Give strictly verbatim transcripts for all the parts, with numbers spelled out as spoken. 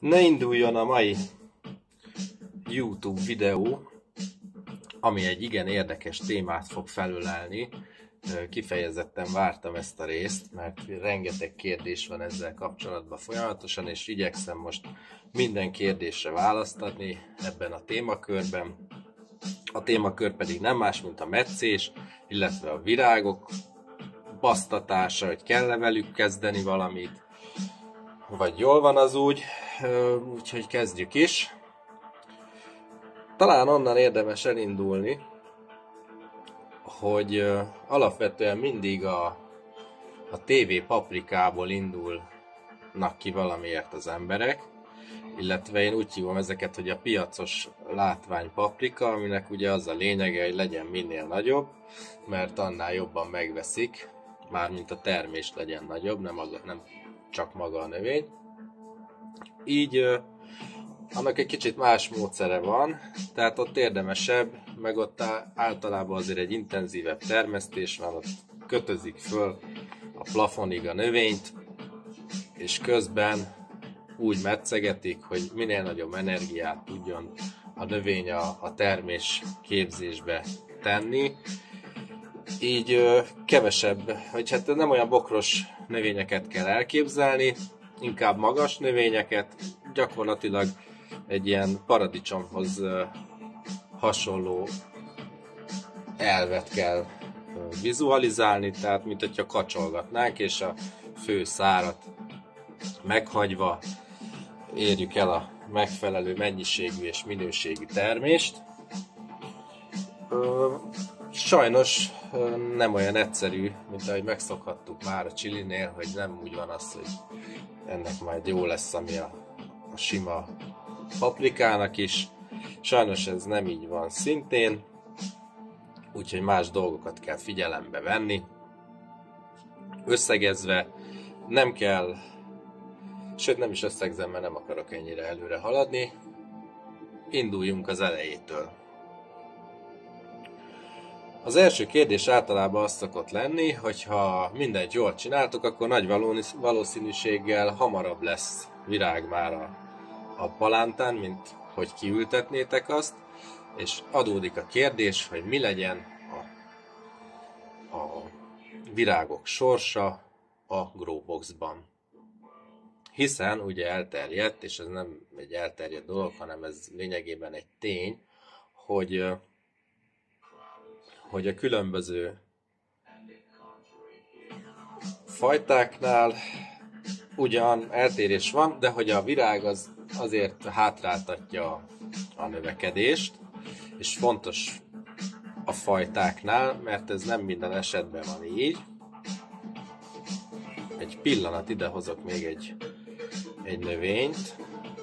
Ne induljon a mai YouTube videó, ami egy igen érdekes témát fog felölelni. Kifejezetten vártam ezt a részt, mert rengeteg kérdés van ezzel kapcsolatban folyamatosan, és igyekszem most minden kérdésre választ adni ebben a témakörben. A témakör pedig nem más, mint a metszés, illetve a virágok basztatása, hogy kell-e velük kezdeni valamit, vagy jól van az úgy, úgyhogy kezdjük is. Talán onnan érdemes elindulni, hogy alapvetően mindig a, a té vé paprikából indulnak ki valamiért az emberek, illetve én úgy hívom ezeket, hogy a piacos látvány paprika, aminek ugye az a lényege, hogy legyen minél nagyobb, mert annál jobban megveszik, mármint a termés legyen nagyobb, nem, maga, nem csak maga a növény. Így annak egy kicsit más módszere van, tehát ott érdemesebb, meg ott általában azért egy intenzívebb termesztés van, ott kötözik föl a plafonig a növényt, és közben úgy metszegetik, hogy minél nagyobb energiát tudjon a növény a, a termés képzésbe tenni. Így ö, kevesebb, vagy hát nem olyan bokros növényeket kell elképzelni, inkább magas növényeket, gyakorlatilag egy ilyen paradicsomhoz ö, hasonló elvet kell ö, vizualizálni, tehát mint hogyha kacsolgatnánk, és a fő szárat meghagyva érjük el a megfelelő mennyiségű és minőségű termést. Ö, sajnos ö, nem olyan egyszerű, mint ahogy megszokhattuk már a chilinél, hogy nem úgy van az, hogy ennek majd jó lesz, ami a, a sima paprikának is. Sajnos ez nem így van szintén, úgyhogy más dolgokat kell figyelembe venni. Összegezve nem kell, sőt nem is összegzem, mert nem akarok ennyire előre haladni. Induljunk az elejétől. Az első kérdés általában az szokott lenni, hogy ha mindent jól csináltok, akkor nagy valószínűséggel hamarabb lesz virág már a, a palántán, mint hogy kiültetnétek azt, és adódik a kérdés, hogy mi legyen a, a virágok sorsa a Growboxban. Hiszen ugye elterjedt, és ez nem egy elterjedt dolog, hanem ez lényegében egy tény, hogy, hogy a különböző fajtáknál ugyan eltérés van, de hogy a virág az azért hátráltatja a növekedést, és fontos a fajtáknál, mert ez nem minden esetben van így. Egy pillanat, ide hozok még egy, egy növényt.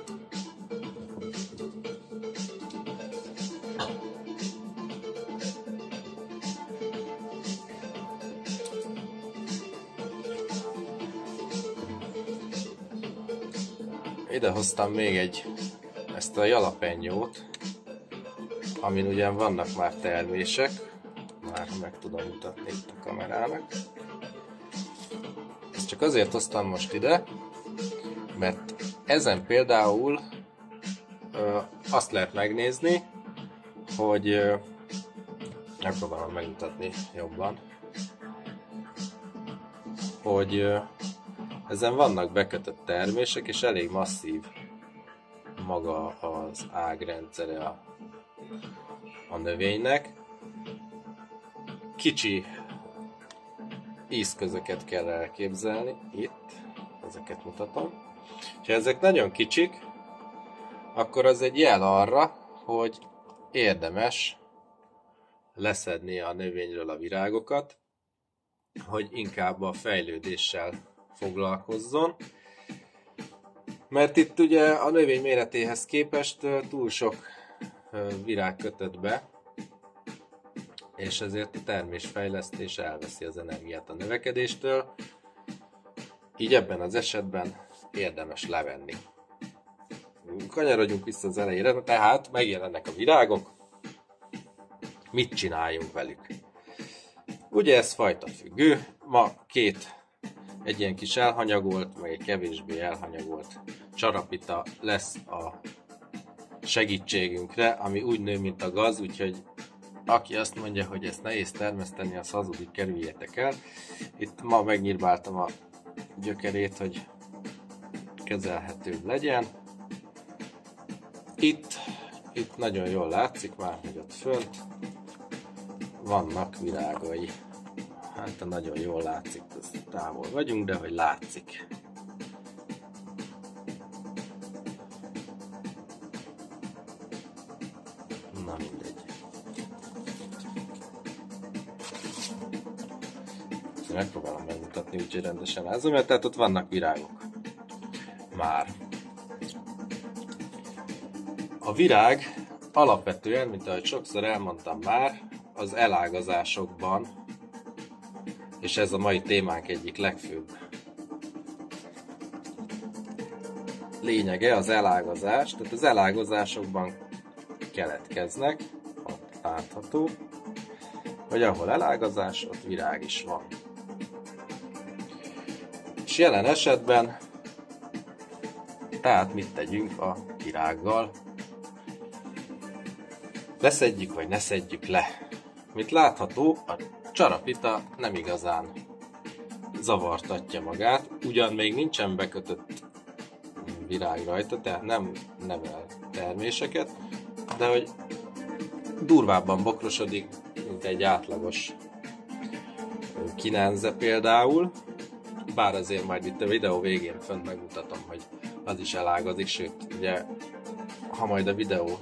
Ide hoztam még egy, ezt a jalapenyót, amin ugyan vannak már termések, már meg tudom mutatni itt a kamerának. Ezt csak azért hoztam most ide, mert ezen például ö, azt lehet megnézni, hogy ö, megpróbálom megmutatni jobban, hogy ö, ezen vannak bekötött termések, és elég masszív maga az ágrendszere a, a növénynek. Kicsi ízközöket kell elképzelni, itt, ezeket mutatom. Ha ezek nagyon kicsik, akkor az egy jel arra, hogy érdemes leszedni a növényről a virágokat, hogy inkább a fejlődéssel foglalkozzon. Mert itt ugye a növény méretéhez képest túl sok virág kötött be, és ezért a termésfejlesztés elveszi az energiát a növekedéstől, így ebben az esetben érdemes levenni. Kanyarodjunk vissza az elejére, tehát megjelennek a virágok, mit csináljunk velük? Ugye ez fajta függő, ma két, egy ilyen kis elhanyagolt, meg egy kevésbé elhanyagolt csarapita lesz a segítségünkre, ami úgy nő, mint a gaz, úgyhogy aki azt mondja, hogy ezt nehéz termeszteni, az hazudik, kerüljétek el. Itt ma megnyírbáltam a gyökerét, hogy kezelhetőbb legyen. Itt, itt nagyon jól látszik már, hogy ott fönt vannak virágai. Hát nagyon jól látszik, távol vagyunk, de hogy látszik. Na mindegy. Megpróbálom megmutatni, úgyhogy rendesen lázom, mert tehát ott vannak virágok. Már. A virág alapvetően, mint ahogy sokszor elmondtam már, az elágazásokban, és ez a mai témánk egyik legfőbb lényege, az elágazás. Tehát az elágazásokban keletkeznek, ott látható, hogy ahol elágazás, ott virág is van. És jelen esetben, tehát mit tegyünk a virággal? Leszedjük, vagy ne szedjük le? Mint látható, a csarapita nem igazán zavartatja magát, ugyan még nincsen bekötött virág rajta, tehát nem nevel terméseket, de hogy durvábban bokrosodik, mint egy átlagos kinenze például, bár azért majd itt a videó végén fönt megmutatom, hogy az is elágazik, sőt, ugye, ha majd a videó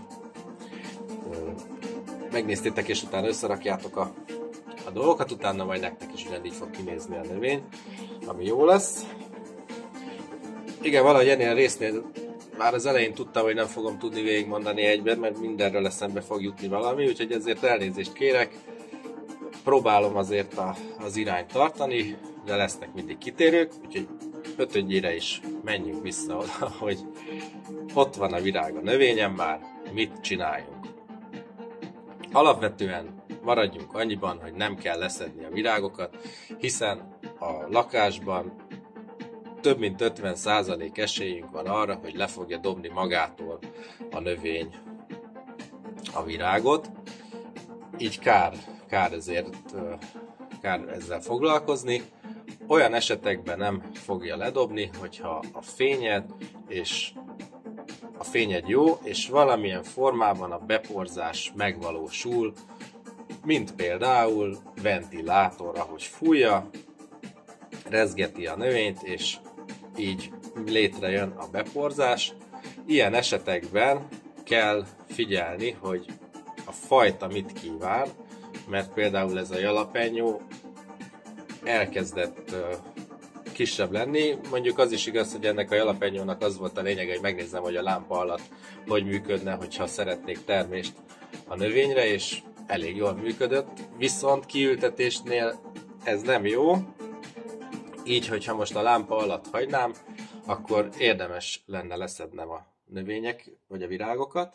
megnéztétek és utána összerakjátok a, a dolgokat, utána majd nektek is ugyanígy fog kinézni a növény, ami jó lesz. Igen, valahogy ennél a résznél már az elején tudtam, hogy nem fogom tudni végigmondani egyben, mert mindenről eszembe fog jutni valami, úgyhogy ezért elnézést kérek. Próbálom azért a, az irányt tartani, de lesznek mindig kitérők, úgyhogy ötödjére is menjünk vissza oda, hogy ott van a virág a növényen már, mit csináljunk. Alapvetően maradjunk annyiban, hogy nem kell leszedni a virágokat, hiszen a lakásban több mint ötven százalék esélyünk van arra, hogy le fogja dobni magától a növény a virágot. Így kár, kár ezért kár ezzel foglalkozni. Olyan esetekben nem fogja ledobni, hogyha a fényed és a fényed jó, és valamilyen formában a beporzás megvalósul, mint például ventilátor, ahogy fújja, rezgeti a növényt, és így létrejön a beporzás. Ilyen esetekben kell figyelni, hogy a fajta mit kíván, mert például ez a jalapenyó elkezdett uh, kisebb lenni. Mondjuk az is igaz, hogy ennek a jalapenyónak az volt a lényege, hogy megnézzem, hogy a lámpa alatt hogy működne, hogyha szeretnék termést a növényre, és elég jól működött. Viszont kiültetésnél ez nem jó, így, hogyha most a lámpa alatt hagynám, akkor érdemes lenne leszednem a növények, vagy a virágokat.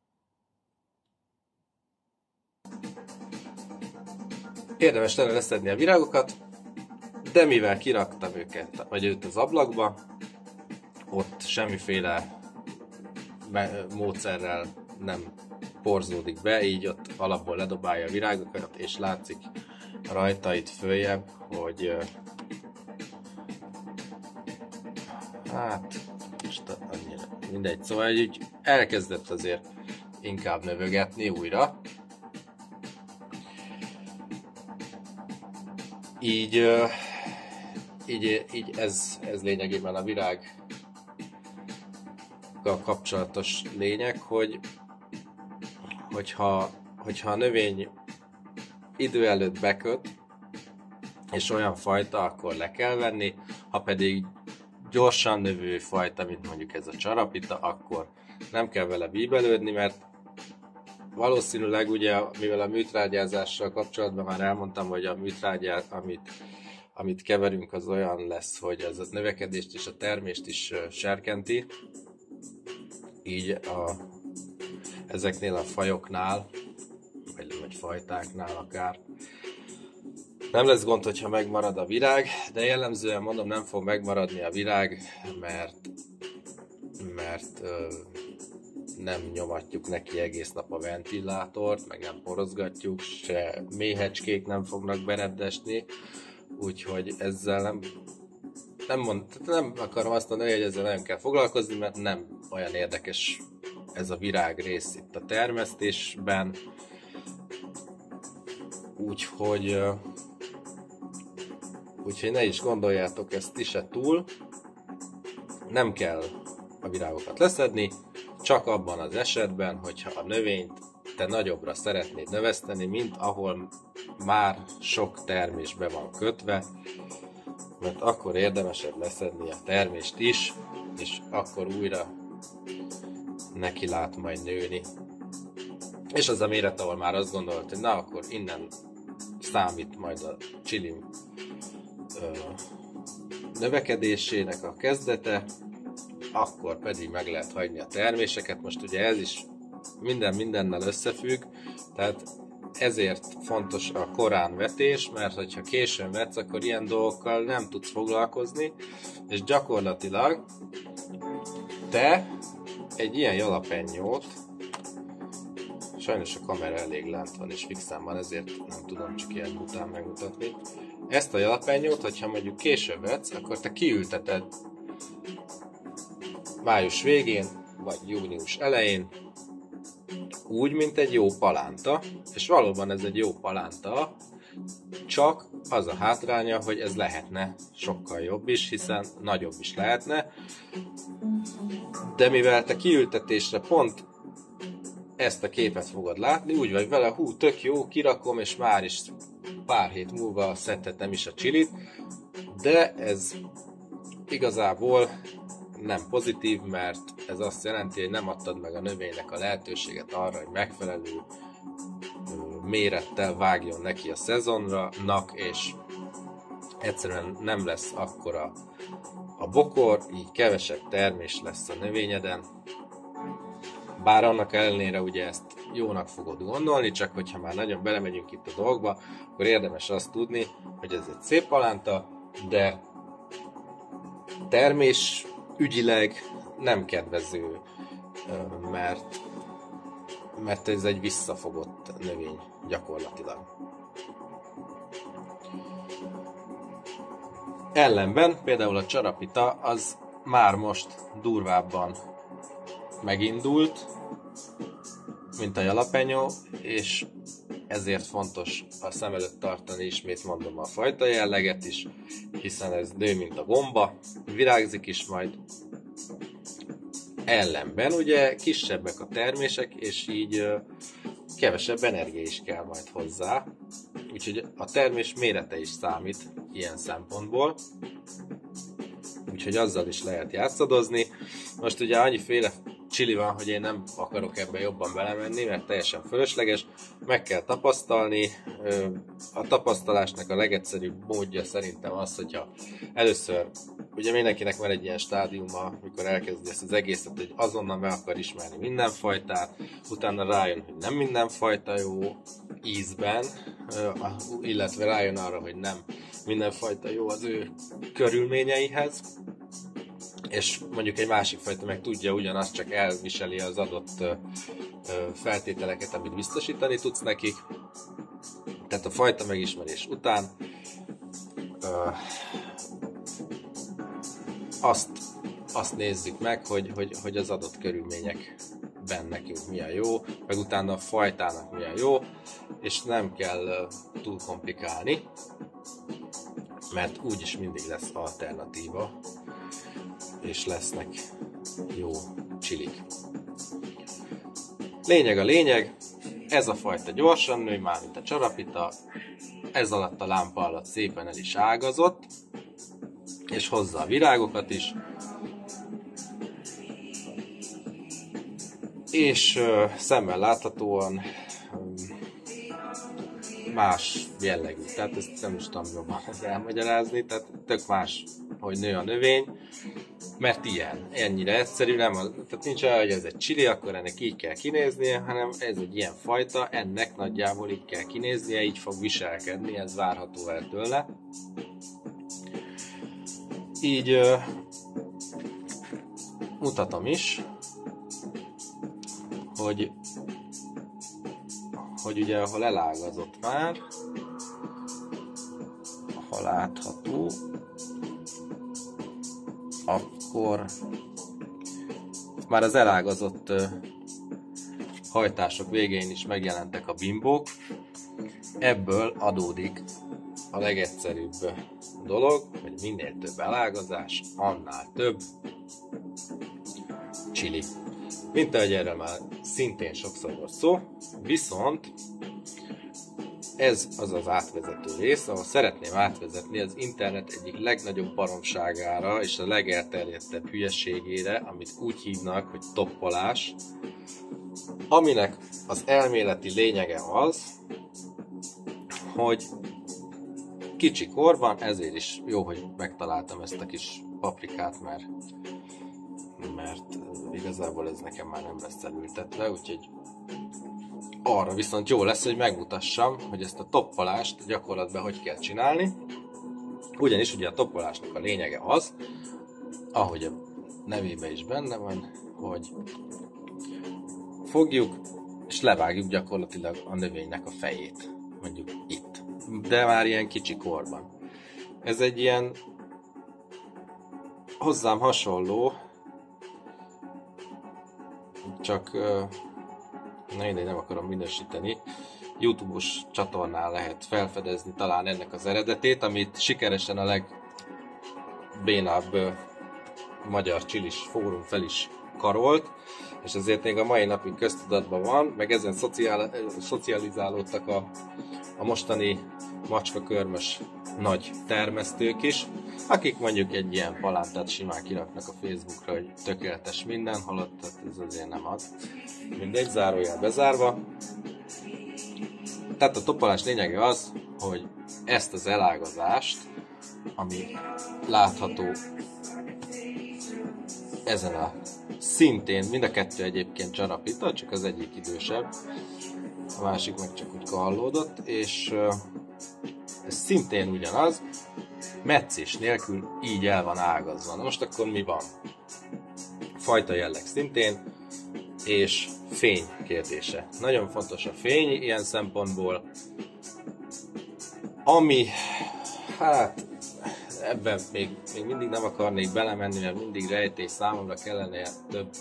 Érdemes lenne leszedni a virágokat, de mivel kiraktam őket, vagy őt az ablakba, ott semmiféle módszerrel nem porzódik be, így ott alapból ledobálja a virágokat, és látszik rajta itt följebb, hogy hát, most annyira mindegy, szóval így elkezdett azért inkább növögetni újra. Így, így, így ez, ez lényegében a virággal kapcsolatos lényeg, hogy hogyha, hogyha a növény idő előtt beköt, és olyan fajta, akkor le kell venni, ha pedig gyorsan növő fajta, mint mondjuk ez a csarapita, akkor nem kell vele bíbelődni, mert valószínűleg ugye, mivel a műtrágyázással kapcsolatban már elmondtam, hogy a műtrágyát, amit, amit keverünk, az olyan lesz, hogy az a növekedést és a termést is serkenti. Így a, ezeknél a fajoknál, vagy, vagy fajtáknál akár, nem lesz gond, hogyha megmarad a virág, de jellemzően mondom, nem fog megmaradni a virág, mert mert ö, nem nyomatjuk neki egész nap a ventilátort, meg nem porozgatjuk, se méhecskék nem fognak bereddesni, úgyhogy ezzel nem, nem, mond, nem akarom azt mondani, hogy ezzel nem kell foglalkozni, mert nem olyan érdekes ez a virág rész itt a termesztésben, úgyhogy, úgyhogy ne is gondoljátok ezt is se túl, nem kell a virágokat leszedni, csak abban az esetben, hogyha a növényt te nagyobbra szeretnéd növeszteni, mint ahol már sok termés be van kötve, mert akkor érdemesebb leszedni a termést is, és akkor újra neki lát majd nőni. És az a méret, ahol már azt gondolt, hogy na, akkor innen számít majd a chili ö, növekedésének a kezdete, akkor pedig meg lehet hagyni a terméseket. Most ugye ez is minden mindennel összefügg, tehát ezért fontos a korán vetés, mert hogyha későn vetsz, akkor ilyen dolgokkal nem tudsz foglalkozni, és gyakorlatilag te egy ilyen jalapenyót, sajnos a kamera elég lent van és fixen van, ezért nem tudom csak ilyen után megmutatni. Ezt a jalapenyót, hogyha mondjuk később vetsz, akkor te kiülteted május végén, vagy június elején, úgy, mint egy jó palánta, és valóban ez egy jó palánta, csak az a hátránya, hogy ez lehetne sokkal jobb is, hiszen nagyobb is lehetne, de mivel te kiültetésre pont ezt a képet fogod látni, úgy vagy vele, hú, tök jó, kirakom, és már is pár hét múlva szedhetem is a csilit, de ez igazából nem pozitív, mert ez azt jelenti, hogy nem adtad meg a növénynek a lehetőséget arra, hogy megfelelő mérettel vágjon neki a szezonnak, és egyszerűen nem lesz akkora a bokor, így kevesebb termés lesz a növényeden. Bár annak ellenére ugye ezt jónak fogod gondolni, csak hogyha már nagyon belemegyünk itt a dolgba, akkor érdemes azt tudni, hogy ez egy szép palánta, de termés ügyileg nem kedvező, mert, mert ez egy visszafogott növény gyakorlatilag. Ellenben például a csarapita az már most durvábban megindult, mint a jalapenyó, és ezért fontos a szem előtt tartani, ismét mondom, a fajta jelleget is, hiszen ez nő, mint a gomba, virágzik is majd. Ellenben ugye kisebbek a termések, és így kevesebb energia is kell majd hozzá, úgyhogy a termés mérete is számít ilyen szempontból, úgyhogy azzal is lehet játszadozni. Most ugye annyiféle chili van, hogy én nem akarok ebbe jobban belemenni, mert teljesen fölösleges, meg kell tapasztalni. A tapasztalásnak a legegyszerűbb módja szerintem az, hogyha először, ugye mindenkinek van egy ilyen stádiuma, mikor elkezdi ezt az egészet, hogy azonnal meg akar ismerni minden fajtát, utána rájön, hogy nem minden fajta jó ízben, illetve rájön arra, hogy nem minden fajta jó az ő körülményeihez, és mondjuk egy másik fajta meg tudja ugyanazt, csak elviseli az adott ö, ö, feltételeket, amit biztosítani tudsz nekik. Tehát a fajta megismerés után ö, azt, azt nézzük meg, hogy, hogy, hogy az adott körülményekben nekünk mi a jó, meg utána a fajtának mi a jó, és nem kell ö, túl komplikálni, mert úgyis mindig lesz alternatíva, és lesznek jó csilik. Lényeg a lényeg, ez a fajta gyorsan nő, már mint a csarapita, ez alatt a lámpa alatt szépen el is ágazott, és hozza a virágokat is, és ö, szemmel láthatóan ö, más jellegű, tehát ezt nem is tudom jobban elmagyarázni, tehát tök más, hogy nő a növény, mert ilyen, ennyire egyszerű, nem az, tehát nincs olyan, hogy ez egy chili, akkor ennek így kell kinéznie, hanem ez egy ilyen fajta, ennek nagyjából így kell kinéznie, így fog viselkedni, ez várható el tőle. Így mutatom is, hogy, hogy ugye ahol elágazott már, ha látható, akkor már az elágazott hajtások végén is megjelentek a bimbók. Ebből adódik a legegyszerűbb dolog, hogy minél több elágazás, annál több chili. Mint ahogy erről már szintén sokszor volt szó, viszont ez az az átvezető rész, ahol szeretném átvezetni az internet egyik legnagyobb baromságára és a legelterjedtebb hülyeségére, amit úgy hívnak, hogy toppolás, aminek az elméleti lényege az, hogy kicsi korban, ezért is jó, hogy megtaláltam ezt a kis paprikát, mert, mert igazából ez nekem már nem lesz elültetve, úgyhogy arra viszont jó lesz, hogy megmutassam, hogy ezt a toppolást gyakorlatban hogy kell csinálni. Ugyanis ugye a toppolásnak a lényege az, ahogy a nevében is benne van, hogy fogjuk és levágjuk gyakorlatilag a növénynek a fejét, mondjuk itt, de már ilyen kicsi korban. Ez egy ilyen hozzám hasonló, csak na ide nem akarom minősíteni, YouTube-os csatornán lehet felfedezni talán ennek az eredetét, amit sikeresen a legbénább magyar csilis fórum fel is karolt, és ezért még a mai napig köztudatban van, meg ezen szociál, szocializálódtak a, a mostani macskakörmös nagy termesztők is, akik mondjuk egy ilyen palántát simán kiraknak a Facebookra, hogy tökéletes minden, holott ez azért nem az. Mindegy, zárójel bezárva. Tehát a toppolás lényege az, hogy ezt az elágazást, ami látható ezen a szintén, mind a kettő egyébként csarapított, csak az egyik idősebb, a másik meg csak úgy kallódott, és ez szintén ugyanaz, meccés nélkül így el van ágazva. Na most akkor mi van? Fajta jelleg szintén, és fény kérdése. Nagyon fontos a fény ilyen szempontból, ami, hát ebben még, még mindig nem akarnék belemenni, mert mindig rejtély, számomra kellene több,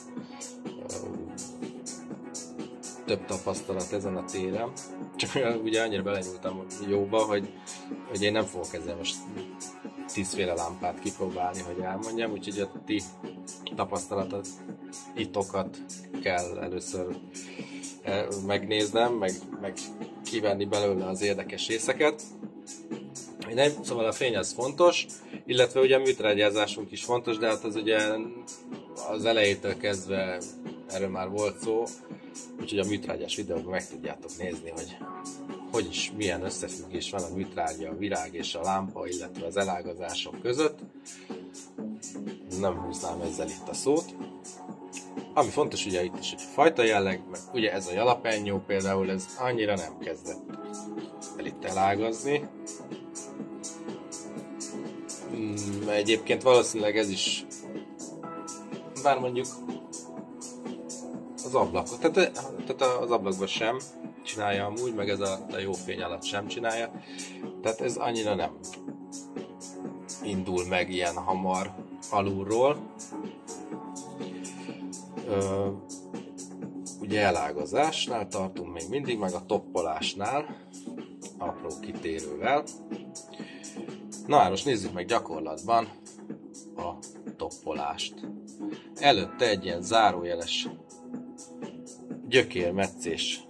több tapasztalat ezen a téren. Csak ugye annyira belenyúltam jóba, hogy, hogy én nem fogok ezzel most tízféle lámpát kipróbálni, hogy elmondjam, úgyhogy a ti tapasztalatot, itokat kell először megnéznem, meg, meg kivenni belőle az érdekes részeket. Nem, szóval a fény az fontos, illetve ugye a műtrágyázásunk is fontos, de hát az ugye az elejétől kezdve erről már volt szó, úgyhogy a műtrágyás videóban meg tudjátok nézni, hogy hogy is, milyen összefüggés van a műtrágya, a virág és a lámpa, illetve az elágazások között. Nem húznám ezzel itt a szót. Ami fontos ugye itt is, hogy a fajta jelleg, mert ugye ez a jalapenyó például, ez annyira nem kezdett el itt elágazni. Egyébként valószínűleg ez is, bár mondjuk az ablakot, tehát, tehát az ablakban sem csinálja amúgy, meg ez a, a jó fény alatt sem csinálja, tehát ez annyira nem indul meg ilyen hamar alulról. Ö, ugye elágazásnál tartunk még mindig, meg a toppolásnál, apró kitérővel. Na hát most nézzük meg gyakorlatban a toppolást. Előtte egy ilyen zárójeles gyökérmetszés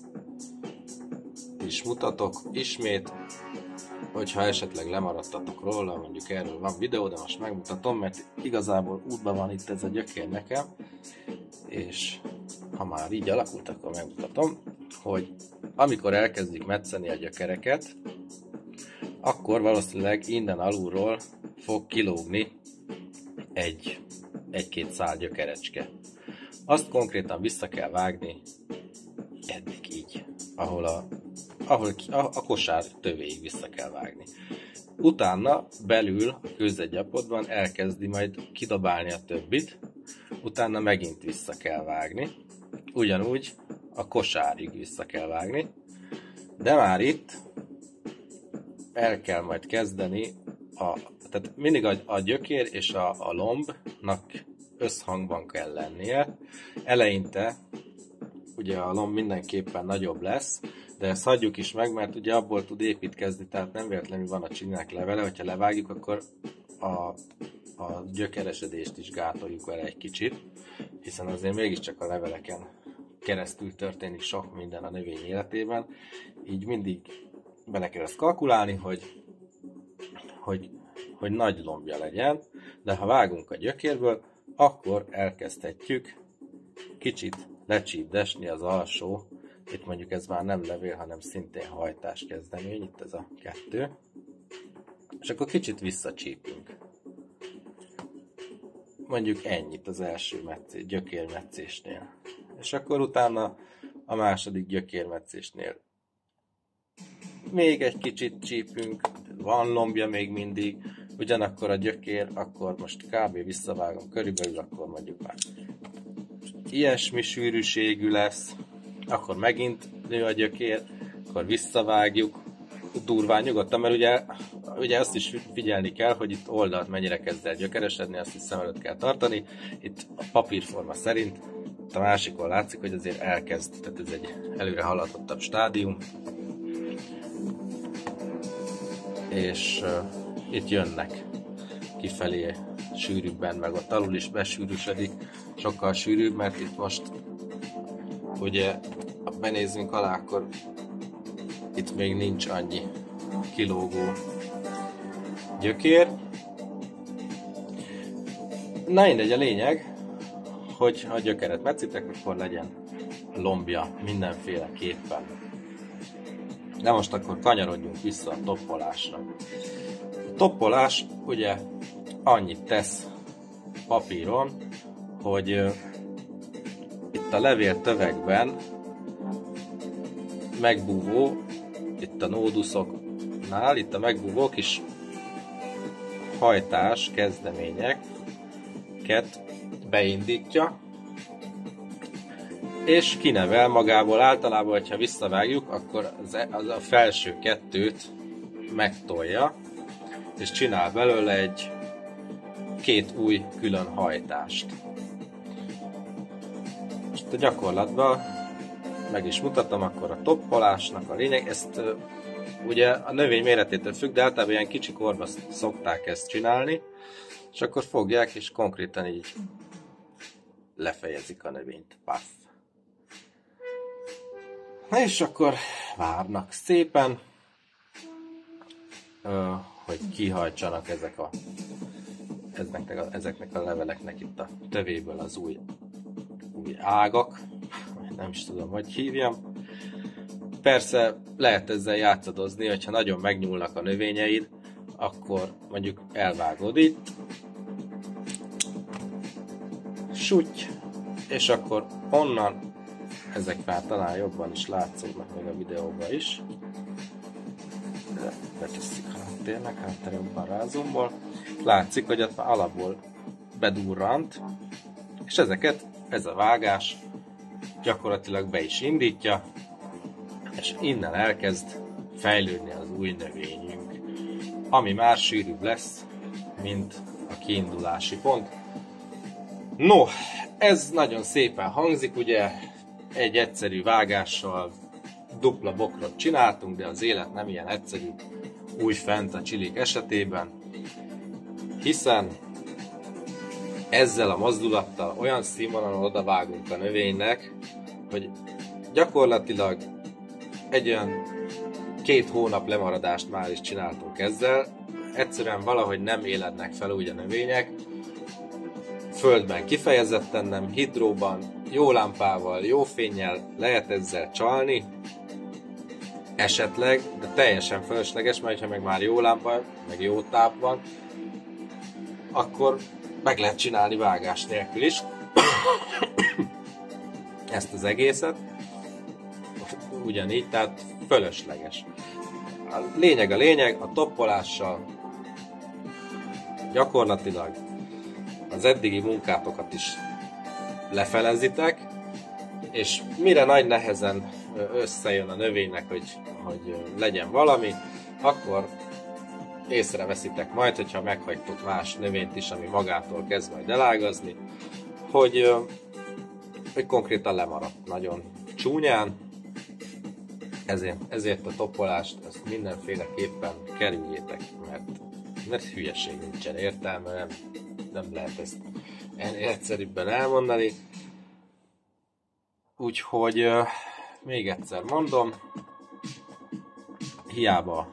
is mutatok ismét, hogyha esetleg lemaradtatok róla, mondjuk erről van videó, de most megmutatom, mert igazából útban van itt ez a gyökér nekem, és ha már így alakult, akkor megmutatom, hogy amikor elkezdik metszeni a gyökereket, akkor valószínűleg innen alulról fog kilógni egy, egy-két szál gyökerecske. Azt konkrétan vissza kell vágni eddig így, ahol a, ahol a, a kosár tövéig vissza kell vágni. Utána belül a kőzetgyapotban elkezdi majd kidobálni a többit, utána megint vissza kell vágni. Ugyanúgy a kosárig vissza kell vágni. De már itt el kell majd kezdeni, a, tehát mindig a, a gyökér és a, a lombnak összhangban kell lennie. Eleinte ugye a lomb mindenképpen nagyobb lesz, de ezt hagyjuk is meg, mert ugye abból tud építkezni, tehát nem véletlenül van a csinának levele, hogyha levágjuk, akkor a, a gyökeresedést is gátoljuk vele egy kicsit, hiszen azért mégiscsak a leveleken keresztül történik sok minden a növény életében, így mindig bele kell ezt kalkulálni, hogy, hogy, hogy nagy lombja legyen, de ha vágunk a gyökérből, akkor elkezdhetjük kicsit lecsípdesni az alsó, itt mondjuk ez már nem levél, hanem szintén hajtás kezdemény, itt ez a kettő, és akkor kicsit visszacsípünk. Mondjuk ennyit az első metszés, gyökérmetszésnél. És akkor utána a második gyökérmetszésnél még egy kicsit csípünk, van lombja még mindig, ugyanakkor a gyökér, akkor most kb. Visszavágom körülbelül, akkor mondjuk már ilyesmi sűrűségű lesz, akkor megint nő a gyökér, akkor visszavágjuk, durván nyugodtan, mert ugye, ugye azt is figyelni kell, hogy itt oldalt mennyire kezd el gyökeresedni, azt is szem előtt kell tartani. Itt a papírforma szerint a másikon látszik, hogy azért elkezd, tehát ez egy előre haladtottabb stádium. És uh, itt jönnek kifelé sűrűbben, meg ott alul is besűrűsödik, sokkal sűrűbb, mert itt most ugye, ha benézzünk alá, akkor itt még nincs annyi kilógó gyökér. Na mindegy, a lényeg, hogy ha a gyökeret metszitek, akkor legyen lombja mindenféleképpen. De most akkor kanyarodjunk vissza a toppolásra. A toppolás ugye annyit tesz papíron, hogy uh, itt a levél tövegben megbúvó, itt a nóduszoknál, itt a megbúvó kis hajtás kezdeményeket beindítja, és kinevel magából. Általában, hogyha visszavágjuk, akkor az, az a felső kettőt megtolja, és csinál belőle egy két új külön hajtást. Most a gyakorlatban meg is mutatom, akkor a toppolásnak a lényeg, ezt uh, ugye a növény méretétől függ, de általában ilyen kicsi korban szokták ezt csinálni, és akkor fogják, és konkrétan így lefejezik a növényt. Paff. Na és akkor várnak szépen, uh, hogy kihajtsanak ezek a, ezeknek, a, ezeknek a leveleknek itt a tövéből az új, új ágak, nem is tudom, hogy hívjam. Persze lehet ezzel játszadozni, hogyha nagyon megnyúlnak a növényeid, akkor mondjuk elvágod itt, süty, és akkor onnan, ezek már talán jobban is látszódnak meg a videóban is, de beteszik háttérnek, háttér jobban rázomból, látszik, hogy ott már alapból bedurrant, és ezeket, ez a vágás gyakorlatilag be is indítja, és innen elkezd fejlődni az új növényünk, ami már sűrűbb lesz, mint a kiindulási pont. No, ez nagyon szépen hangzik, ugye egy egyszerű vágással dupla bokrot csináltunk, de az élet nem ilyen egyszerű újfent a csilik esetében, hiszen ezzel a mozdulattal olyan színvonalon odavágunk a növénynek, hogy gyakorlatilag egy olyan két hónap lemaradást már is csináltunk ezzel. Egyszerűen valahogy nem élednek fel úgy a növények. Földben kifejezetten nem, hidróban, jó lámpával, jó fénnyel lehet ezzel csalni. Esetleg, de teljesen fölösleges, mert ha meg már jó lámpa, meg jó táp van, akkor meg lehet csinálni vágás nélkül is ezt az egészet. Ugyanígy, tehát fölösleges. A lényeg a lényeg, a toppolással gyakorlatilag az eddigi munkátokat is lefelezitek, és mire nagy nehezen összejön a növénynek, hogy, hogy legyen valami, akkor észreveszitek majd, hogyha meghagytok más növényt is, ami magától kezd majd elágazni, hogy, hogy konkrétan lemaradt nagyon csúnyán, ezért, ezért a topolást ezt mindenféleképpen kerüljétek, mert, mert hülyeség nincsen értelme, nem, nem lehet ezt ennél egyszerűbben elmondani. Úgyhogy még egyszer mondom, hiába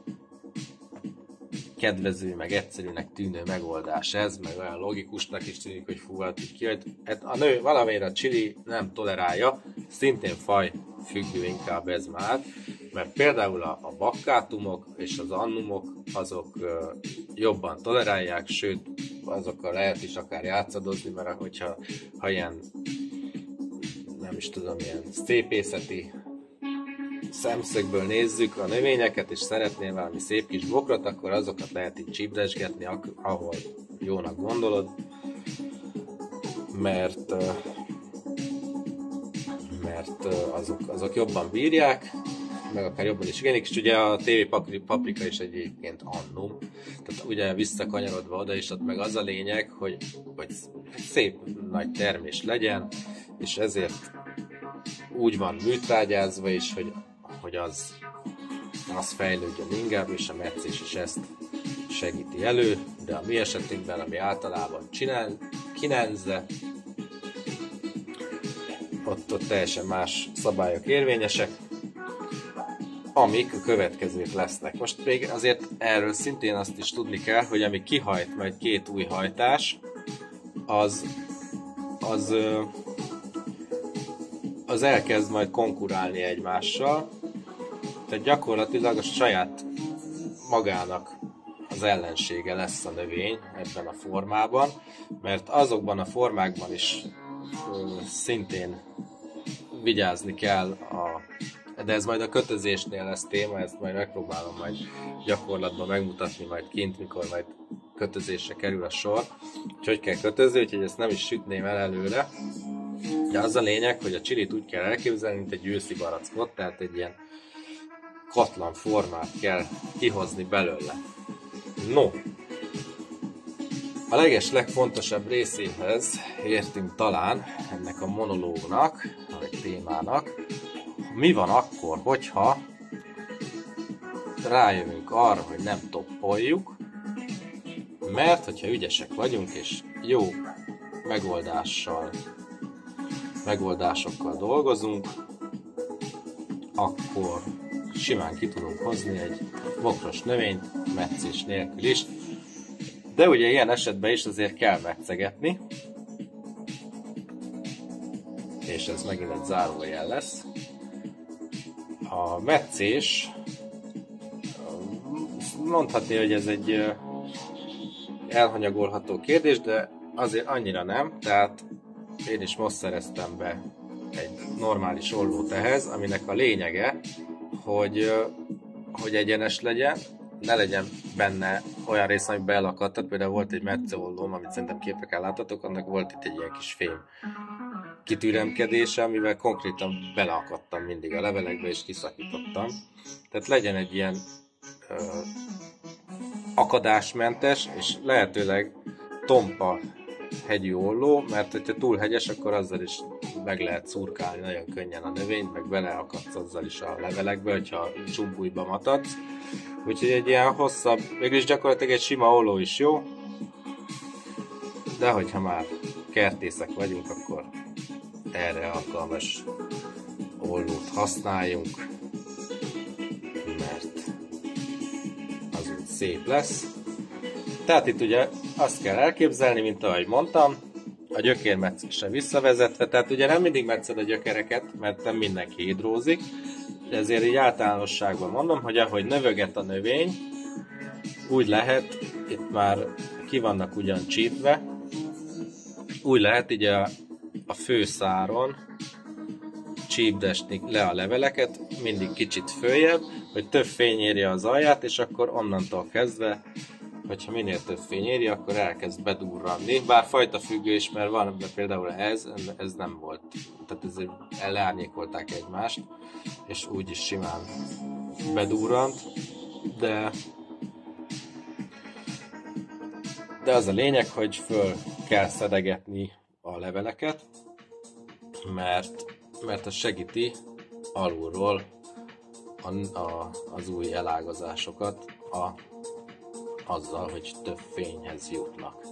kedvező, meg egyszerűnek tűnő megoldás ez, meg olyan logikusnak is tűnik, hogy fú, ki, hogy a nő valamire a chili nem tolerálja, szintén faj függő inkább ez már, mert például a, a bakkátumok és az annumok azok uh, jobban tolerálják, sőt azokkal lehet is akár játszadozni, mert hogyha ha ilyen nem is tudom, ilyen szépészeti szemszögből nézzük a növényeket, és szeretnél valami szép kis bokrot, akkor azokat lehet így csípdesgetni, ahol jónak gondolod, mert mert azok, azok jobban bírják, meg akár jobban is igénylik, és ugye a té vé paprika is egyébként annum, tehát ugye visszakanyarodva oda is, ott meg az a lényeg, hogy, hogy szép nagy termés legyen, és ezért úgy van műtrágyázva is, hogy, hogy az, az fejlődjön inkább, és a metszés is ezt segíti elő, de a mi esetünkben, ami általában csinál, kinenze, ott, ott teljesen más szabályok érvényesek, amik a következők lesznek. Most még azért erről szintén azt is tudni kell, hogy ami kihajt majd két új hajtás, az, az, az elkezd majd konkurálni egymással, tehát gyakorlatilag a saját magának az ellensége lesz a növény ebben a formában, mert azokban a formákban is ö, szintén vigyázni kell, a, de ez majd a kötözésnél lesz téma, ezt majd megpróbálom majd gyakorlatban megmutatni majd kint, mikor majd kötözésre kerül a sor, hogy hogy kell kötözni, úgyhogy ezt nem is sütném el előre. De az a lényeg, hogy a chilit úgy kell elképzelni, mint egy őszi barackot, tehát egy ilyen katlan formát kell kihozni belőle. No, a leges legfontosabb részéhez értünk talán ennek a monológnak, vagy témának. Mi van akkor, hogyha rájövünk arra, hogy nem toppoljuk, mert hogyha ügyesek vagyunk, és jó megoldással, megoldásokkal dolgozunk, akkor simán ki tudunk hozni egy bokros növényt, metszés nélkül is. De ugye ilyen esetben is azért kell metszegetni, és ez megint egy zárójel lesz. A metszés, mondhatni, hogy ez egy elhanyagolható kérdés, de azért annyira nem, tehát én is most szereztem be egy normális ollót ehhez, aminek a lényege, hogy, hogy egyenes legyen, ne legyen benne olyan rész, ami belakadt, tehát például volt egy metszőollóm, amit szerintem képeken láttatok, annak volt itt egy ilyen kis fém kitüremkedése, amivel konkrétan beleakadtam mindig a levelekbe, és kiszakítottam. Tehát legyen egy ilyen ö, akadásmentes, és lehetőleg tompa hegyi olló, mert hogyha túl hegyes, akkor azzal is meg lehet szurkálni nagyon könnyen a növényt, meg beleakadsz azzal is a levelekbe, hogyha csumbújba matadsz. Úgyhogy egy ilyen hosszabb, mégis gyakorlatilag egy sima olló is jó, de hogyha már kertészek vagyunk, akkor erre alkalmas ollót használjunk, mert az úgy szép lesz. Tehát itt ugye azt kell elképzelni, mint ahogy mondtam, a gyökérmetszésre visszavezetve, tehát ugye nem mindig metszed a gyökereket, mert nem mindenki hidrózik, ezért így általánosságban mondom, hogy ahogy növöget a növény, úgy lehet, itt már ki vannak ugyan csípve, úgy lehet így a, a főszáron csípdesni le a leveleket, mindig kicsit följebb, hogy több fény érje az alját, és akkor onnantól kezdve hogyha minél több fény éri, akkor elkezd bedurranni. Bár fajtafüggő is, mert van, de például ez, ez nem volt. Tehát ezért leárnyékolták egymást, és úgy is simán bedurrant, de de az a lényeg, hogy föl kell szedegetni a leveleket, mert, mert ez segíti alulról a, a, az új elágazásokat a, azzal, hogy több fényhez jutnak.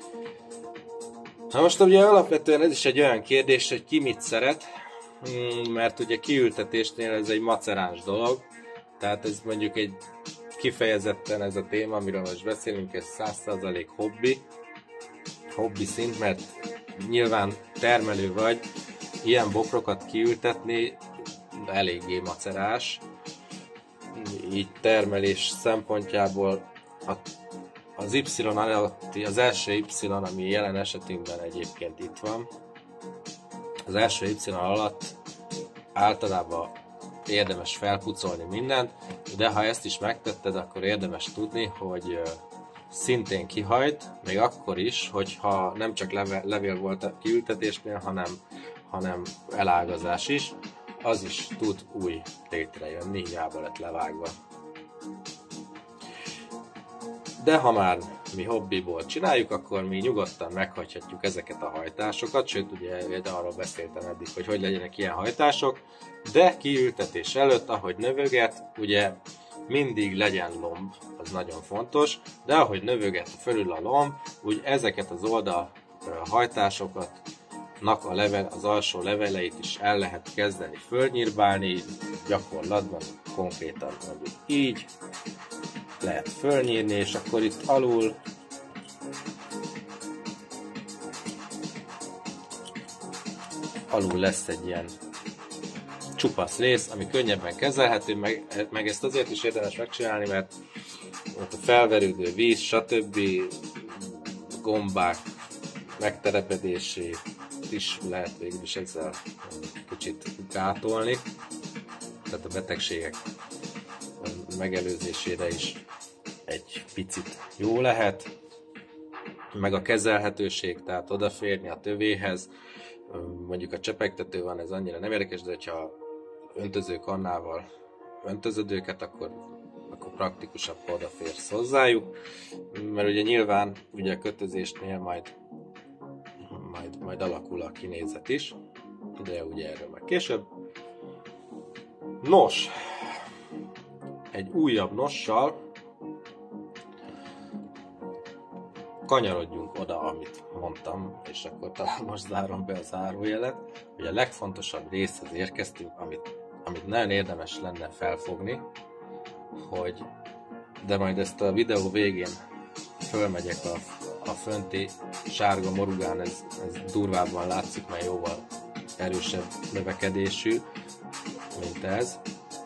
Na most ugye alapvetően ez is egy olyan kérdés, hogy ki mit szeret, mert ugye kiültetésnél ez egy maceráns dolog, tehát ez mondjuk egy kifejezetten ez a téma, amiről most beszélünk, ez száz százalék hobbi, hobbi szint, mert nyilván termelő vagy, ilyen bokrokat kiültetni eléggé macerás, így termelés szempontjából a, az Y alatti, az első Y, ami jelen esetünkben egyébként itt van, az első Y alatt általában érdemes felpucolni mindent, de ha ezt is megtetted, akkor érdemes tudni, hogy szintén kihajt, még akkor is, hogyha nem csak levél, levél volt a kiültetésnél, hanem, hanem elágazás is, az is tud új létrejönni, hiába lett levágva. De ha már mi hobbiból csináljuk, akkor mi nyugodtan meghagyhatjuk ezeket a hajtásokat, sőt ugye arról beszéltem eddig, hogy hogy legyenek ilyen hajtások, de kiültetés előtt, ahogy növöget, ugye mindig legyen lomb, az nagyon fontos, de ahogy növöget fölül a lomb, úgy ezeket az oldal hajtásokat, a level, az alsó leveleit is el lehet kezdeni fölnyírbálni, gyakorlatban konkrétan mondjuk így lehet fölnyírni, és akkor itt alul alul lesz egy ilyen csupasz rész, ami könnyebben kezelhető, meg, meg ezt azért is érdemes megcsinálni, mert a felverődő víz, stb. Gombák megterepedését is lehet végül is ezzel kicsit gátolni, tehát a betegségek megelőzésére is egy picit jó lehet, meg a kezelhetőség, tehát odaférni a tövéhez, mondjuk a csepegtető van, ez annyira nem érdekes, de hogyha öntöző kannával öntözöd őket, akkor, akkor praktikusabb odaférsz hozzájuk, mert ugye nyilván ugye a kötözésnél majd, majd, majd alakul a kinézet is, de ugye erről meg később. Nos, egy újabb nossal kanyarodjunk oda, amit mondtam, és akkor talán most zárom be a zárójelet, hogy a legfontosabb részhez érkeztünk, amit, amit nagyon érdemes lenne felfogni, hogy de majd ezt a videó végén fölmegyek a, a fönti sárga morugán, ez, ez durvábban látszik, mert jóval erősebb növekedésű, mint ez.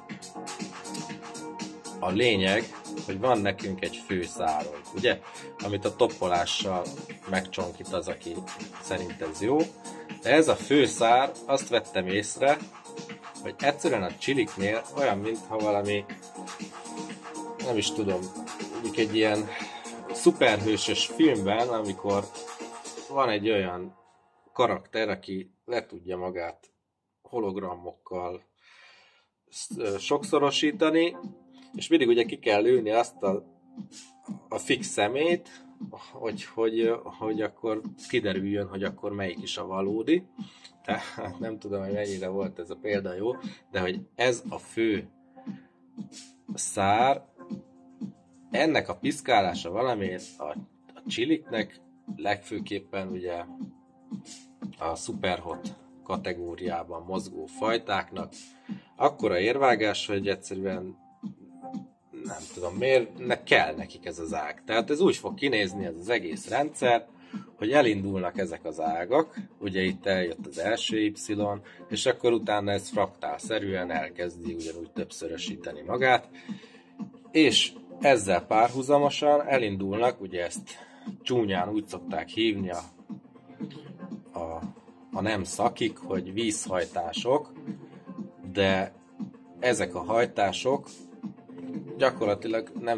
A lényeg, hogy van nekünk egy főszárunk, ugye? Amit a toppolással megcsonkít az, aki szerint ez jó. De ez a főszár, azt vettem észre, hogy egyszerűen a csiliknél olyan, mintha valami, nem is tudom, mondjuk egy ilyen szuperhősös filmben, amikor van egy olyan karakter, aki le tudja magát hologramokkal sokszorosítani, és mindig ugye ki kell lőni azt a, a fix szemét, hogy, hogy, hogy akkor kiderüljön, hogy akkor melyik is a valódi. Tehát nem tudom, hogy mennyire volt ez a példa jó, de hogy ez a fő szár, ennek a piszkálása valamiért a, a csiliknek legfőképpen ugye a superhot kategóriában mozgó fajtáknak akkora érvágás, hogy egyszerűen nem tudom miért, ne kell nekik ez az ág. Tehát ez úgy fog kinézni ez az egész rendszer, hogy elindulnak ezek az ágak, ugye itt eljött az első Y, és akkor utána ez fraktálszerűen elkezdi ugyanúgy többszörösíteni magát, és ezzel párhuzamosan elindulnak, ugye ezt csúnyán úgy szokták hívni a, a, a nem szakik, hogy vízhajtások, de ezek a hajtások gyakorlatilag nem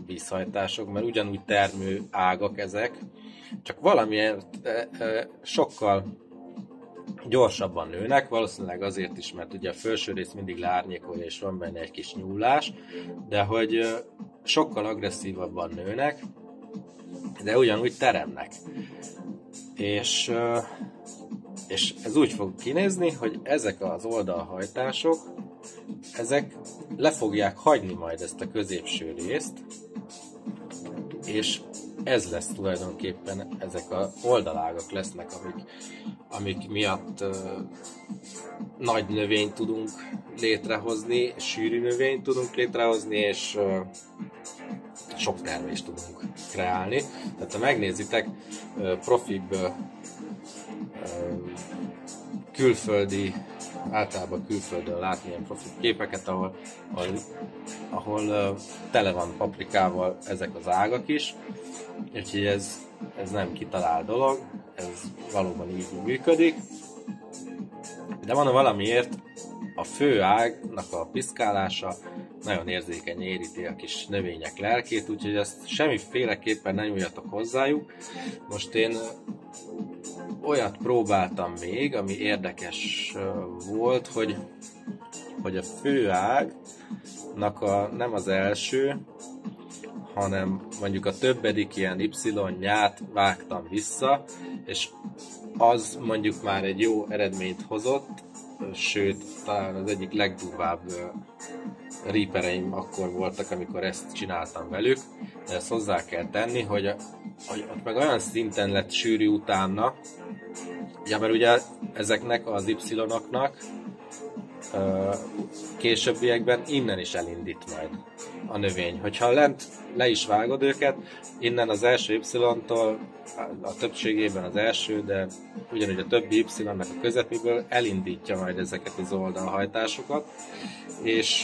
vízhajtások, mert ugyanúgy termő ágak ezek, csak valamiért e, e, sokkal gyorsabban nőnek, valószínűleg azért is, mert ugye a felső rész mindig leárnyékolja, és van benne egy kis nyúlás, de hogy e, sokkal agresszívabban nőnek, de ugyanúgy teremnek. És, e, és ez úgy fog kinézni, hogy ezek az oldalhajtások, ezek le fogják hagyni majd ezt a középső részt, és ez lesz tulajdonképpen, ezek az oldalágak lesznek, amik, amik miatt uh, nagy növényt tudunk létrehozni, sűrű növényt tudunk létrehozni, és uh, sok termést tudunk kreálni. Tehát ha megnézitek, uh, profibb uh, külföldi, általában külföldön látni ilyen profi képeket, ahol, ahol, ahol uh, tele van paprikával ezek az ágak is, úgyhogy ez, ez nem kitalált dolog, ez valóban így működik, de van valamiért a fő ágnak a piszkálása nagyon érzékeny éríti a kis növények lelkét, úgyhogy ezt semmiféleképpen nem nyúljatok hozzájuk. Most én olyat próbáltam még, ami érdekes volt, hogy, hogy a főágnak a, nem az első, hanem mondjuk a többedik ilyen Y-nyát vágtam vissza, és az mondjuk már egy jó eredményt hozott, sőt, talán az egyik legdurvább reapereim akkor voltak, amikor ezt csináltam velük, de ezt hozzá kell tenni, hogy, hogy ott meg olyan szinten lett sűrű utána, ja, mert ugye ezeknek az Y-oknak későbbiekben innen is elindít majd a növény. Hogyha lent le is vágod őket, innen az első Y-tól, a többségében az első, de ugyanúgy a többi Y-nek a közepéből elindítja majd ezeket az oldalhajtásokat, és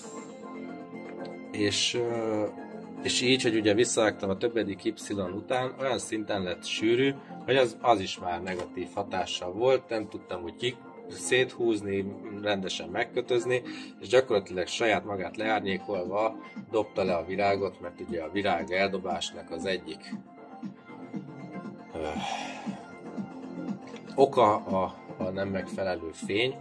és, és így, hogy ugye visszavágtam a többedik Y után, olyan szinten lett sűrű, hogy az, az is már negatív hatással volt, nem tudtam úgy ki, széthúzni, rendesen megkötözni, és gyakorlatilag saját magát leárnyékolva dobta le a virágot, mert ugye a virág eldobásnak az egyik öh, oka a, a nem megfelelő fény,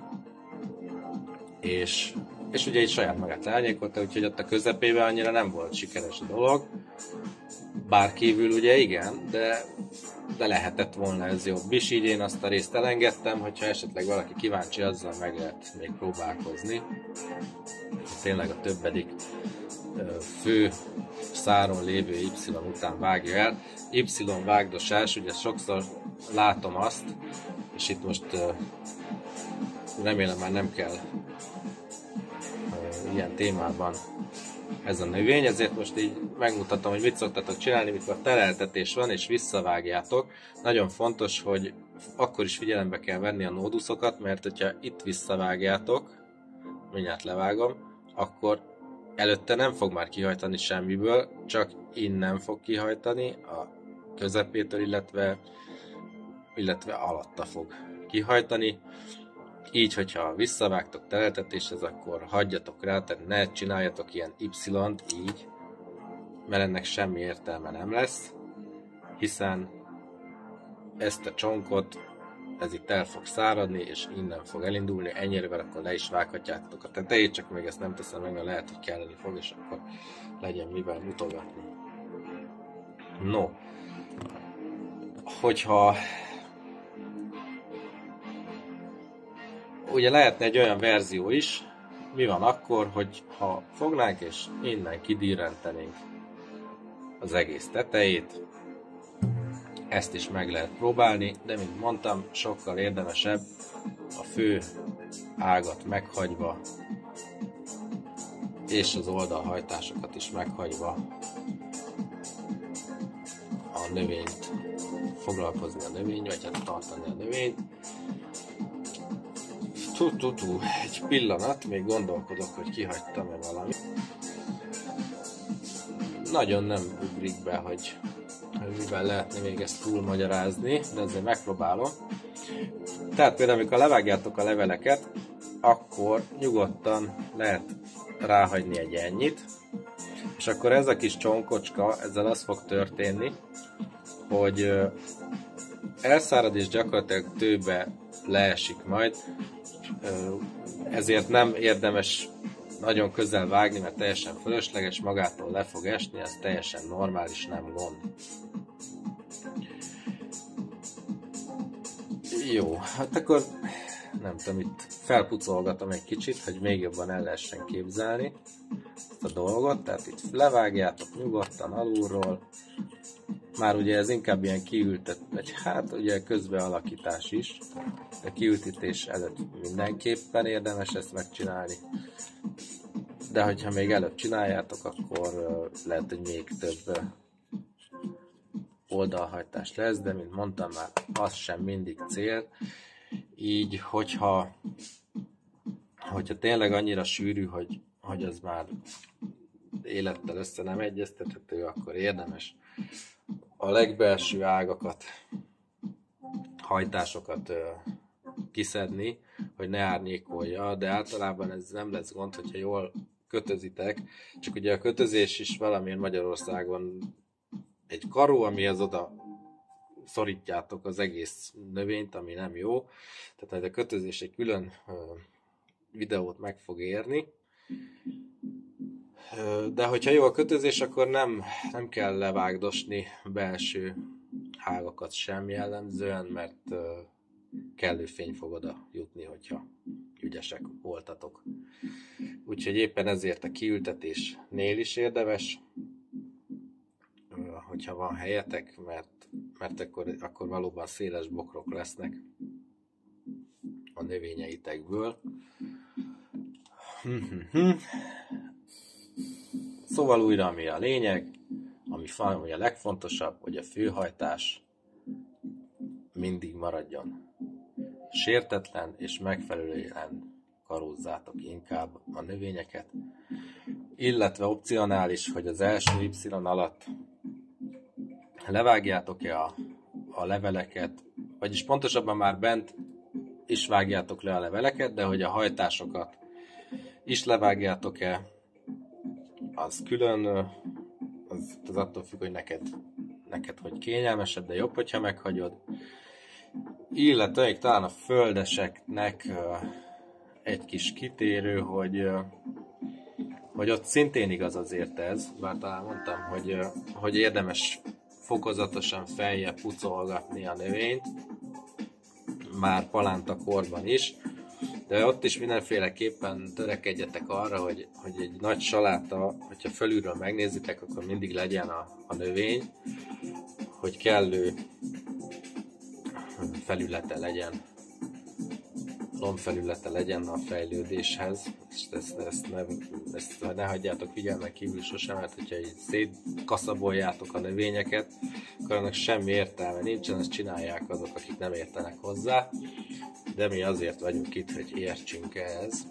és és ugye így saját magát leárnyékolta, úgyhogy ott a közepében annyira nem volt sikeres a dolog. Bár kívül ugye igen, de, de lehetett volna ez jobb is, így én azt a részt elengedtem, hogyha esetleg valaki kíváncsi, azzal meg lehet még próbálkozni. Tényleg a többedik fő száron lévő Y után vágja el. Y vágdosás, ugye sokszor látom azt, és itt most remélem már nem kell ilyen témában ez a növény, ezért most így megmutatom, hogy mit szoktatok csinálni, mikor tereltetés van és visszavágjátok. Nagyon fontos, hogy akkor is figyelembe kell venni a nóduszokat, mert hogyha itt visszavágjátok, mindjárt levágom, akkor előtte nem fog már kihajtani semmiből, csak innen fog kihajtani, a közepétől, illetve, illetve alatta fog kihajtani. Így, hogyha visszavágtok tereltetéshez, akkor hagyjatok rá, tehát ne csináljatok ilyen Y-t így, mert ennek semmi értelme nem lesz, hiszen ezt a csonkot, ez itt el fog száradni, és innen fog elindulni, ennyire akkor le is vághatjátok a tetejét, csak még ezt nem teszem meg, mert lehet, hogy kelleni fog, és akkor legyen mivel mutogatni. No, hogyha ugye lehetne egy olyan verzió is, mi van akkor, hogy ha fognánk és innen kidírrentenénk az egész tetejét, ezt is meg lehet próbálni, de mint mondtam, sokkal érdemesebb a fő ágat meghagyva, és az oldalhajtásokat is meghagyva a növényt, foglalkozni a növény, vagy hát tartani a növényt. Tú-tú-tú, egy pillanat, még gondolkodok, hogy kihagytam-e valamit. Nagyon nem ugrik be, hogy mivel lehetne még ezt túlmagyarázni, de azért megpróbálom. Tehát például, amikor levágjátok a leveleket, akkor nyugodtan lehet ráhagyni egy ennyit, És akkor ez a kis csonkocska, ezzel az fog történni, hogy elszárad és gyakorlatilag tőbe leesik majd, ezért nem érdemes nagyon közel vágni, mert teljesen fölösleges, magától le fog esni, ez teljesen normális, nem gond. Jó, hát akkor nem tudom, itt felpucolgatom egy kicsit, hogy még jobban el lehessen képzelni ezt a dolgot, tehát itt levágjátok nyugodtan alulról, már ugye ez inkább ilyen kiültet, vagy hát ugye közbealakítás is, a kiültítés előtt mindenképpen érdemes ezt megcsinálni, de hogyha még előbb csináljátok, akkor lehet, hogy még több oldalhajtás lesz, de mint mondtam már, az sem mindig cél, így hogyha, hogyha tényleg annyira sűrű, hogy, hogy az már élettel össze nem egyeztethető, akkor érdemes a legbelső ágakat, hajtásokat ö, kiszedni, hogy ne árnyékolja, de általában ez nem lesz gond, hogyha jól kötözitek, csak ugye a kötözés is valamilyen Magyarországon egy karó, amihez oda szorítjátok az egész növényt, ami nem jó, tehát a kötözés egy külön ö, videót meg fog érni, de hogyha jó a kötözés, akkor nem, nem kell levágdosni belső ágakat sem jellemzően, mert uh, kellő fény fog oda jutni, hogyha ügyesek voltatok. Úgyhogy éppen ezért a kiültetésnél is érdemes, uh, hogyha van helyetek, mert, mert akkor, akkor valóban széles bokrok lesznek a növényeitekből. Szóval újra, ami a lényeg, ami, ami a legfontosabb, hogy a főhajtás mindig maradjon sértetlen, és megfelelően karózzátok inkább a növényeket, illetve opcionális, hogy az első Y alatt levágjátok-e a, a leveleket, vagyis pontosabban már bent is vágjátok le a leveleket, de hogy a hajtásokat is levágjátok-e, az külön, az, az attól függ, hogy neked, neked hogy kényelmesebb, de jobb, hogyha meghagyod. Illetve még talán a földeseknek egy kis kitérő, hogy, hogy ott szintén igaz azért ez, bár talán mondtam, hogy, hogy érdemes fokozatosan feljebb pucolgatni a növényt, már palántakorban is, de ott is mindenféleképpen törekedjetek arra, hogy, hogy egy nagy saláta, hogyha felülről megnézitek, akkor mindig legyen a, a növény, hogy kellő felülete legyen, lombfelülete legyen a fejlődéshez, és ezt, ezt, ne, ezt ne hagyjátok figyelmen kívül sosem, mert hogyha így szétkaszaboljátok a növényeket, akkor annak semmi értelme nincsen, ezt csinálják azok, akik nem értenek hozzá, de mi azért vagyunk itt, hogy értsünk ehhez,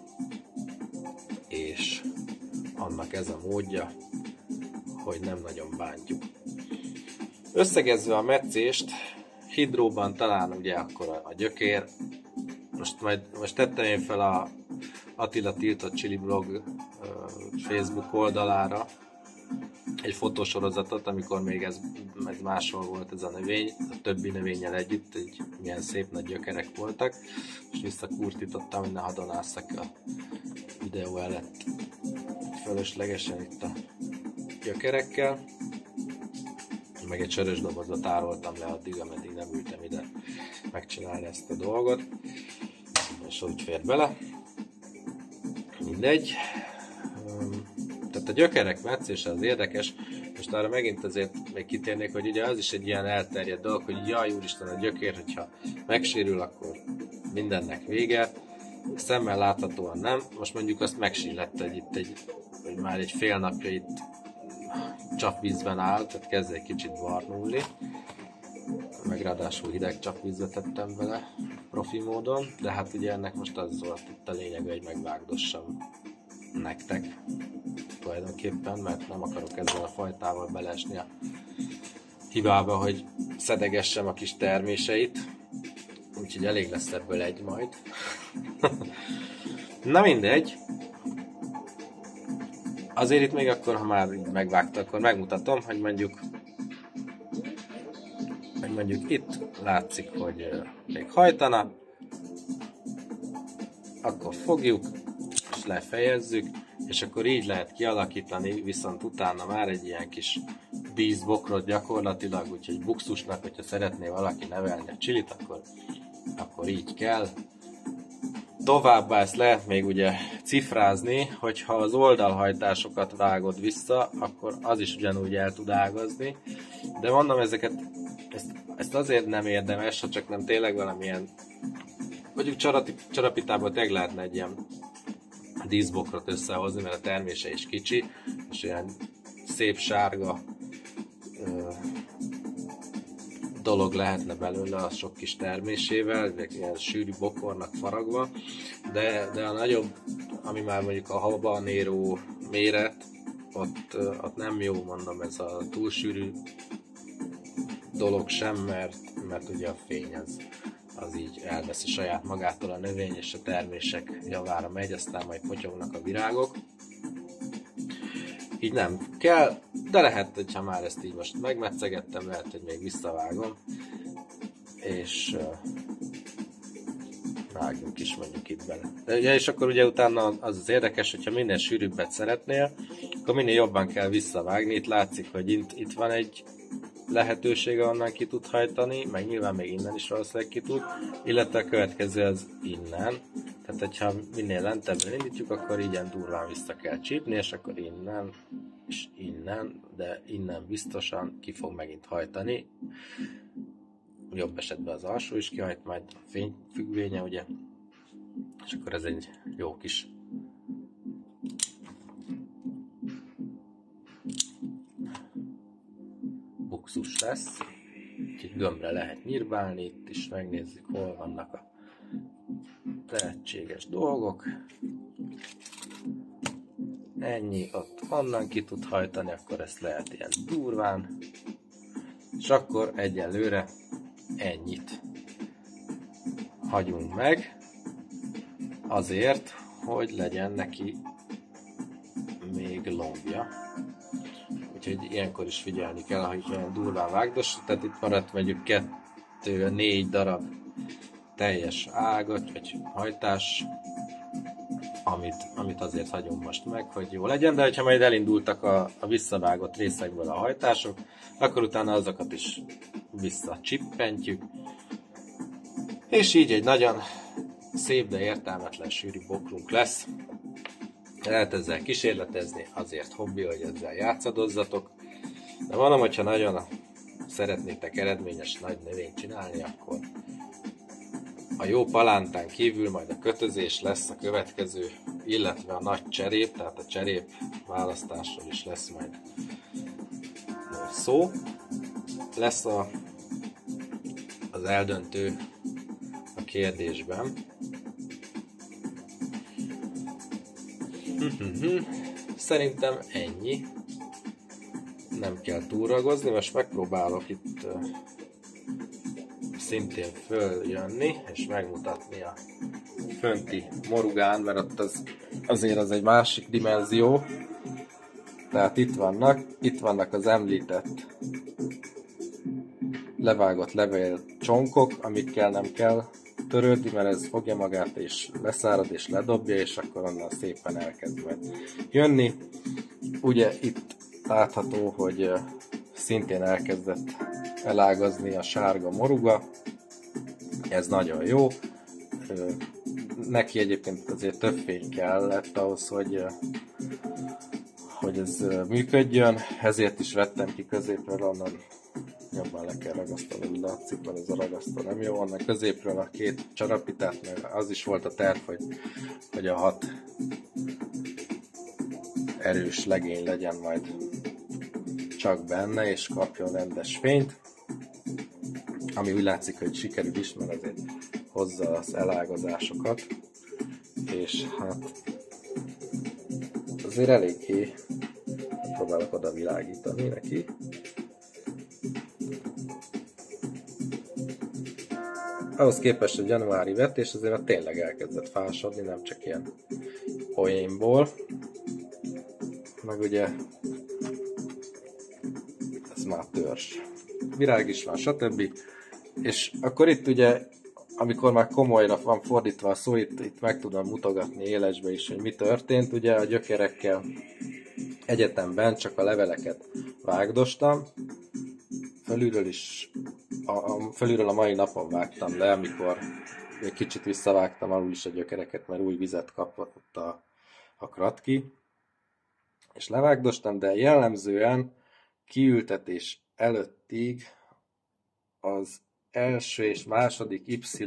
és annak ez a módja, hogy nem nagyon bántjuk. Összegezve a metszést, hidróban talán ugye akkor a, a gyökér, most majd most tettem én fel a Attila Tiltott Chili Blog uh, Facebook oldalára egy fotósorozatot, amikor még ez, ez máshol volt ez a növény, a többi növényel együtt, egy milyen szép nagy gyökerek voltak, és visszakurtítottam, hogy ne hadonásszak a videó előtt fölöslegesen itt a gyökerekkel, meg egy sörös dobozba tároltam le addig, ameddig nem ültem ide megcsinálni ezt a dolgot, és úgy fér bele. Mindegy. Tehát a gyökerek metszése az érdekes, most arra megint azért még kitérnék, hogy ugye az is egy ilyen elterjedt dolog, hogy jaj úristen a gyökér, hogyha megsérül, akkor mindennek vége. Szemmel láthatóan nem. Most mondjuk azt megsillett, hogy itt egy, hogy már egy fél napja itt csapvízben áll, tehát kezd egy kicsit barnulni. Meg ráadásul hideg csapvízbe tettem vele profi módon, de hát ugye ennek most az volt itt a lényeg, hogy megvágdossam nektek tulajdonképpen, mert nem akarok ezzel a fajtával beleesni a hibába, hogy szedegessem a kis terméseit, úgyhogy elég lesz ebből egy majd. Na mindegy. azért itt még akkor, ha már megvágta, akkor megmutatom, hogy mondjuk hogy mondjuk itt látszik, hogy még hajtana, akkor fogjuk, és lefejezzük, és akkor így lehet kialakítani, viszont utána már egy ilyen kis díszbokrot gyakorlatilag, úgyhogy buxusnak, hogyha szeretné valaki nevelni a csilit, akkor, akkor így kell. Továbbá ezt lehet még ugye cifrázni, hogyha az oldalhajtásokat vágod vissza, akkor az is ugyanúgy el tud ágazni. De mondom, ezeket, ezt, ezt azért nem érdemes, ha csak nem tényleg valamilyen, mondjuk csarapitából tényleg lehetne egy ilyen díszbokrot összehozni, mert a termése is kicsi, és ilyen szép sárga ö, dolog lehetne belőle a sok kis termésével, ilyen sűrű bokornak faragva, de, de a nagyobb, ami már mondjuk a habanéró méret, ott, ott nem jó, mondom, ez a túl sűrű dolog sem, mert, mert ugye a fény az, az így elveszi saját magától a növény, és a termések javára megy, aztán majd potyognak a virágok. Így nem kell, de lehet, hogyha már ezt így most megmetszegettem, lehet, hogy még visszavágom, és uh, vágjunk is mondjuk itt bele. De ugye, és akkor ugye utána az az érdekes, hogyha minél sűrűbbet szeretnél, akkor minél jobban kell visszavágni. Itt látszik, hogy itt, itt van egy lehetősége, onnan ki tud hajtani, meg nyilván még innen is valószínűleg ki tud, illetve a következő az innen. Tehát, hogyha minél lentebbre indítjuk, akkor ilyen durván vissza kell csípni, és akkor innen, és innen, de innen biztosan ki fog megint hajtani. Jobb esetben az alsó is kihajt, majd a fényfüggvénye, ugye, és akkor ez egy jó kis buxus lesz. Úgyhogy gömbre lehet nyírbálni, itt is megnézzük, hol vannak a lehetséges dolgok. Ennyi, ott onnan ki tud hajtani, akkor ezt lehet ilyen durván. És akkor egyelőre ennyit hagyunk meg, azért, hogy legyen neki még lombja. Úgyhogy ilyenkor is figyelni kell, hogy olyan durván vágdos, tehát itt maradt mondjuk kettő, négy darab teljes ágat, vagy hajtás, amit, amit azért hagyunk most meg, hogy jó legyen, de hogyha majd elindultak a, a visszavágott részekből a hajtások, akkor utána azokat is visszacsippentjük, és így egy nagyon szép, de értelmetlen sűrű bokrunk lesz. Lehet ezzel kísérletezni, azért hobbi, hogy ezzel játszadozzatok, de mondom, hogyha nagyon szeretnétek eredményes nagy növényt csinálni, akkor a jó palántán kívül majd a kötözés lesz a következő, illetve a nagy cserép, tehát a cserép választásról is lesz majd szó. Lesz a, az eldöntő a kérdésben. Szerintem ennyi. Nem kell túlragozni, most megpróbálok itt uh, szintén följönni, és megmutatni a fönti morugán, mert ott az, azért az egy másik dimenzió. Tehát itt vannak, itt vannak az említett levágott levél csonkok, amikkel nem kell törődni, mert ez fogja magát, és leszárad, és ledobja, és akkor onnan szépen elkezd majd jönni. Ugye itt látható, hogy szintén elkezdett elágazni a sárga moruga. Ez nagyon jó. Neki egyébként azért több fény kellett ahhoz, hogy, hogy ez működjön, ezért is vettem ki középről, onnan jobban le kell ragasztani, látszik, van ez a ragasztó nem jó, onnan középről a két csarapitát, mert az is volt a terv, hogy, hogy a hat erős legény legyen majd csak benne, és kapjon rendes fényt, ami úgy látszik, hogy sikerül is, mert azért hozza az elágazásokat, és hát azért eléggé próbálok oda világítani neki. Ahhoz képest a januári vetés azért a tényleg elkezdett fásodni, nem csak ilyen poénból. meg ugye ez már törzs. Virág is van, stb. És akkor itt ugye, amikor már komolyra van fordítva a szó, itt, itt meg tudom mutogatni élesbe is, hogy mi történt. Ugye a gyökerekkel egyetemben csak a leveleket vágdostam. Felülről is, a, a, felülről a mai napon vágtam le, amikor egy kicsit visszavágtam alul is a gyökereket, mert új vizet kapott a, a kratki. És levágdostam, de jellemzően kiültetés előttig az első és második Y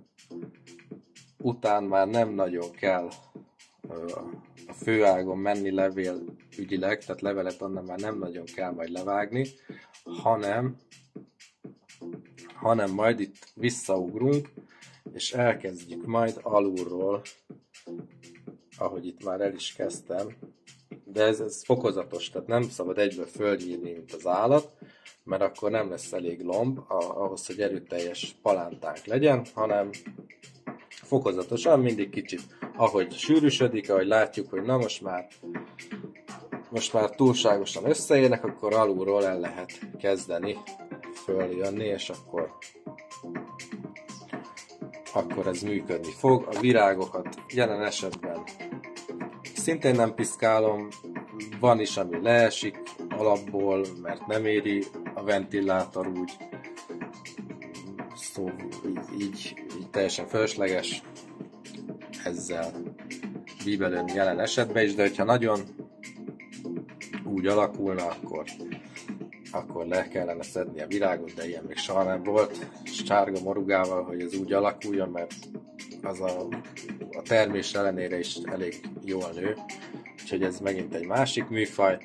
után már nem nagyon kell a főágon menni levél ügyileg, tehát levelet onnan már nem nagyon kell majd levágni, hanem, hanem majd itt visszaugrunk, és elkezdjük majd alulról, ahogy itt már el is kezdtem, de ez, ez fokozatos, tehát nem szabad egyből fölnyírni, mint az állat, mert akkor nem lesz elég lomb ahhoz, hogy erőteljes palántánk legyen, hanem fokozatosan, mindig kicsit, ahogy sűrűsödik, ahogy látjuk, hogy na most már, most már túlságosan összeérnek, akkor alulról el lehet kezdeni följönni, és akkor, akkor ez működni fog. A virágokat jelen esetben szintén nem piszkálom, van is, ami leesik alapból, mert nem éri a ventilátor úgy, szóval így, így, így teljesen fölösleges ezzel bíbelődni jelen esetben is, de hogyha nagyon úgy alakulna, akkor, akkor le kellene szedni a virágot, de ilyen még soha nem volt, és sárga morugával, hogy ez úgy alakuljon, mert az a, a termés ellenére is elég jól nő, úgyhogy ez megint egy másik műfaj.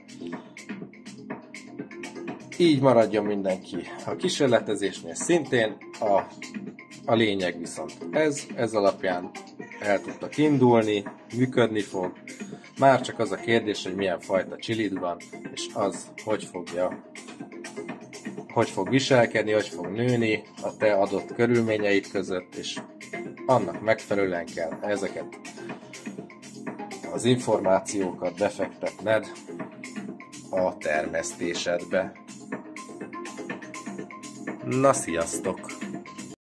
Így maradjon mindenki a kísérletezésnél szintén, a, a lényeg viszont ez, ez alapján el tudtak indulni, működni fog, már csak az a kérdés, hogy milyen fajta csilid van, és az, hogy fogja, hogy fog viselkedni, hogy fog nőni a te adott körülményeid között, és annak megfelelően kell ezeket az információkat befektetned a termesztésedbe. Na, sziasztok!